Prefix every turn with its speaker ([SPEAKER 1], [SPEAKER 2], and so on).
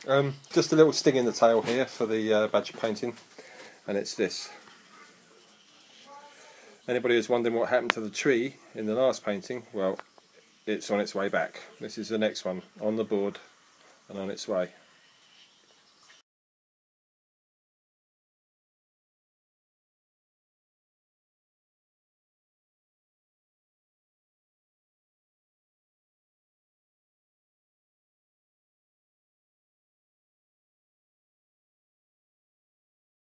[SPEAKER 1] Just a little sting in the tail here for the badger painting, and it's this. Anybody who's wondering what happened to the tree in the last painting, well, it's on its way back. This is the next one on the board and on its way.